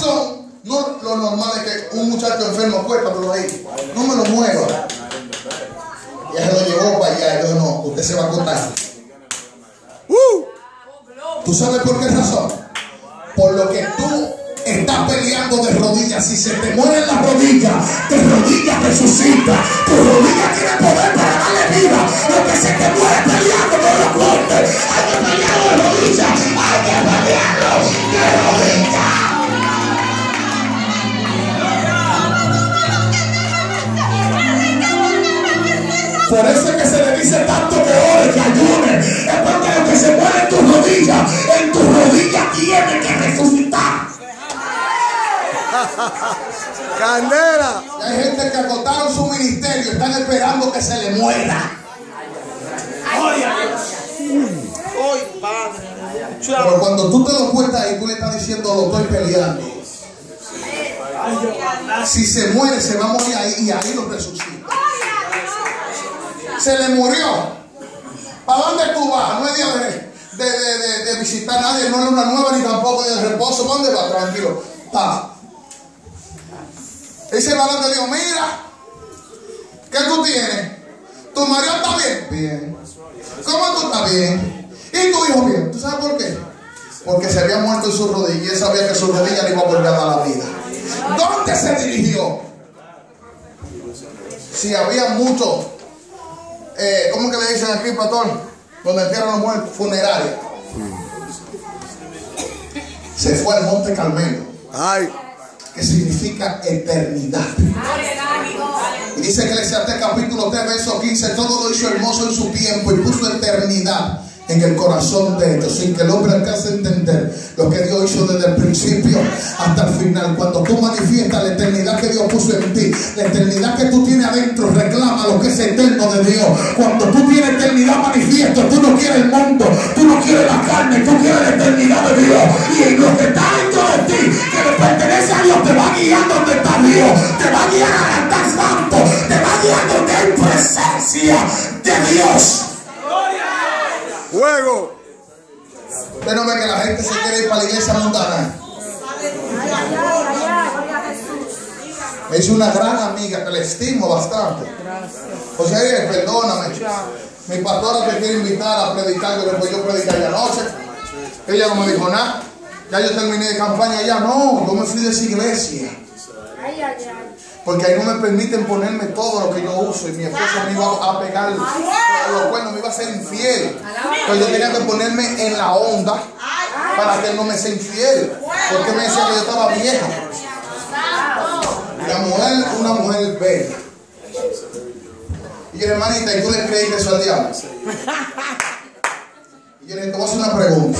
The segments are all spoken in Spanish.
razón, no lo normal es que un muchacho enfermo cuéntamelo ahí, no me lo mueva. Y ella se lo llevó para allá y dijo, no, usted se va a contar. ¿Tú sabes por qué razón? Por lo que tú estás peleando de rodillas. Si se te mueren las rodillas, tu rodilla resucita. Tu rodilla tiene poder para darle vida. Lo que se te muere peleando no lo cortes. Hay que pelearlo de rodillas. Hay que pelearlo de rodillas. Por eso es que se le dice tanto que ore, que ayune. Es porque lo que se muere en tu rodilla tiene que resucitar. Candela. Y hay gente que agotaron su ministerio, están esperando que se le muera. Pero cuando tú te lo cuentas y tú le estás diciendo, lo estoy peleando. Si se muere, se va a morir ahí y ahí lo resucita. Se le murió. ¿Para dónde tú vas? No es día de visitar a nadie, no es luna nueva ni tampoco de reposo. ¿Dónde vas? Tranquilo. Está. Ese varón te dijo, mira, ¿qué tú tienes? ¿Tu marido está bien? Bien. ¿Cómo tú estás bien? ¿Y tu hijo bien? ¿Tú sabes por qué? Porque se había muerto en su rodilla y él sabía que su rodilla le iba a volver a dar la vida. ¿Dónde se dirigió? Si había mucho, ¿cómo que le dicen aquí, pastor? Donde entierran a los muertos, funeraria. Se fue al Monte Carmelo. Ay. Que significa eternidad. Y dice que Eclesiastés capítulo 3 verso 15, todo lo hizo hermoso en su tiempo y puso eternidad en el corazón de ellos, sin que el hombre alcance a entender lo que Dios hizo desde el principio hasta el final. Cuando tú manifiestas la eternidad que Dios puso en ti, la eternidad que tú tienes adentro, reclama lo que es eterno de Dios. Cuando tú tienes eternidad manifiesto, tú no quieres el mundo, tú no quieres la carne, tú quieres la eternidad de Dios. Y en lo que está dentro de ti, que le pertenece a Dios, te va guiando donde está Dios, te va a guiar a altar santo, te va guiando donde hay presencia de Dios. Fuego. Usted no ve que la gente se quiere ir para la iglesia mundana. Es una gran amiga que le estimo bastante. José Ariel, perdóname. Mi pastora te quiere invitar a predicar, que después yo prediqué allá anoche. Ella no me dijo nada. Ya yo terminé de campaña ya. No, yo me fui de esa iglesia. Porque ahí no me permiten ponerme todo lo que yo uso. Y mi esposo me iba a pegar los cuernos, me iba a ser infiel. Entonces yo tenía que ponerme en la onda para que él no me sea infiel. Porque me decía que yo estaba vieja. La mujer, una mujer bella. Y yo, hermanita, ¿y tú le creíste eso al diablo? Y yo le dije, te voy a hacer una pregunta.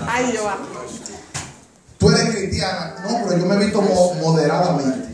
¿Tú eres cristiana? No, pero yo me he visto moderadamente.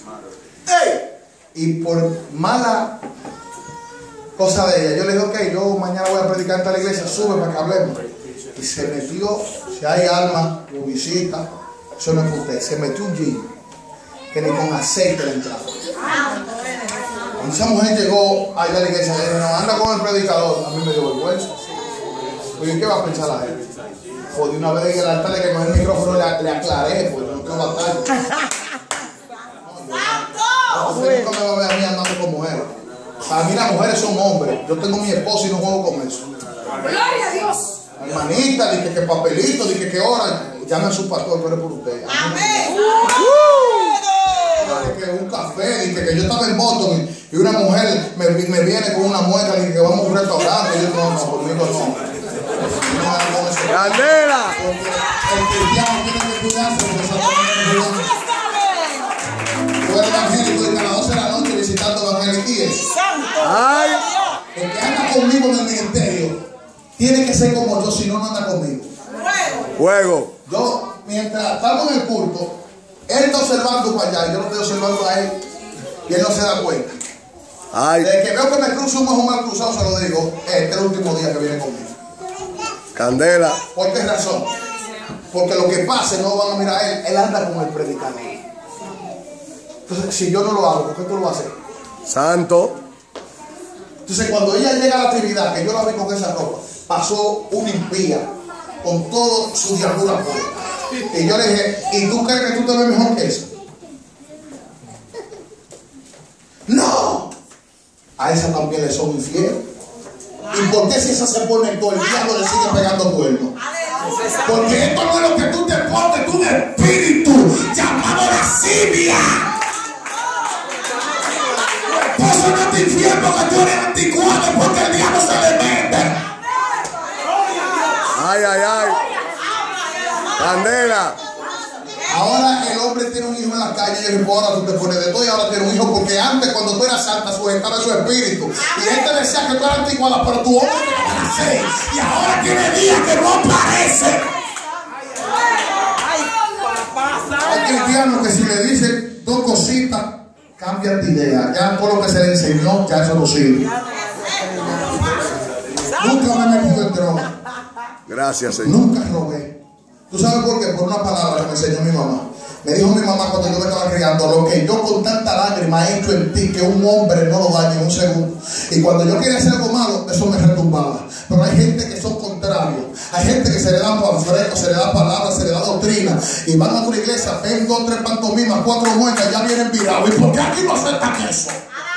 Y por mala cosa de ella, yo le dije, ok, yo mañana voy a predicar en tal iglesia, sube para que hablemos. Y se metió, si hay alma, lo visita, eso no es para usted, se metió un jean que ni con aceite le entraba. Cuando esa mujer llegó allá a la iglesia, le dije, no, anda con el predicador. A mí me dio vergüenza. Oye, ¿qué va a pensar la gente? Pues de una vez en el altar le que coger el micrófono le aclaré, pues no quiero batalla. Usted nunca me va a ver a mí andando con mujeres. Para mí las mujeres son hombres. Yo tengo mi esposo y no juego con eso. Gloria a Dios. Hermanita, dije que papelito, dije que hora. Llame a su pastor, pero por usted. Amén. Dije que un café, dije que yo estaba en Boston y una mujer me viene con una mueca, dije que vamos a un restaurante. Y yo no, conmigo no. Candela. El cristiano tiene que cuidarse de esa. Tú eres evangélico y a las 12 de la noche visitando evangeliquíes. Ay. El que anda conmigo en el ministerio tiene que ser como yo, si no, no anda conmigo. Fuego. Yo, mientras estamos en el culto, él está observando para allá y yo lo estoy observando a él y él no se da cuenta. Ay. Desde que veo que me cruzo un mal cruzado, se lo digo, este es el último día que viene conmigo. Candela. ¿Por qué razón? Porque lo que pase no van a mirar a él, él anda con el predicador. Entonces, si yo no lo hago, ¿por qué tú lo vas a hacer? Santo. Entonces, cuando ella llega a la actividad, que yo la vi con esa ropa, pasó una impía con todo su diablura fuera. Y yo le dije, ¿y tú crees que tú te ves mejor que eso? No. A esa también le son infiel. ¿Y por qué si esa se pone todo el diablo le sigue pegando cuernos? Porque esto no es lo que tú te pones, tú un espíritu llamado lascivia. Tu esposo no te infiel porque tú eres anticuado, porque el diablo se le mete. Ay, ay, ay. Candela. Ahora el hombre tiene un hijo en la calle y yo digo, ahora tú te pones de todo y ahora tiene un hijo, porque antes cuando tú eras santa sujetaba su espíritu y él te decía que tú eras anticuada, pero tu hombre te lo hace y ahora tiene días que no aparece. Hay cristianos que si le dicen dos cositas cambian de idea, ya todo lo que se le enseñó ya eso no sirve. Nunca me he metido en droga. Gracias, Señor. Nunca robé. ¿Tú sabes por qué? Por una palabra que me enseñó mi mamá. Me dijo mi mamá cuando yo me estaba criando, lo que yo con tanta lágrima he hecho en ti, que un hombre no lo dañe en un segundo. Y cuando yo quería hacer algo malo, eso me retumbaba. Pero hay gente que son contrarios. Hay gente que se le da panfletos, se le da palabras, se le da doctrina. Y van a otra iglesia, ven 2, 3 pantomimas, 4 muecas, ya vienen virados. ¿Y por qué aquí no aceptan eso?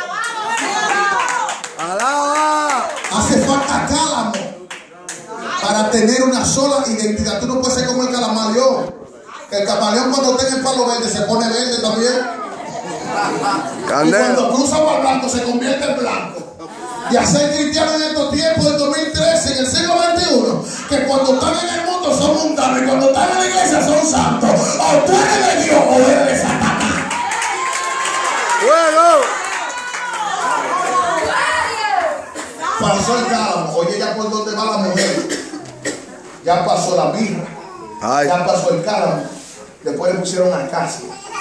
¡Alaba! Hace falta cálamo para tener una sola identidad. Tú no puedes ser como el camaleón. El camaleón cuando tenga el palo verde se pone verde también. Candela. Y cuando cruza para blanco se convierte en blanco. Y a ser cristiano en estos tiempos del 2013, en el siglo XXI, que cuando están en el mundo son mundanos y cuando están en la iglesia son santos. O tú eres de Dios o eres de Satanás. ¡Fuego! Pasó el cálamo. Oye, ya por donde va la mujer. Ya pasó la mirra. Ay. Ya pasó el cálamo. Después le pusieron acacia.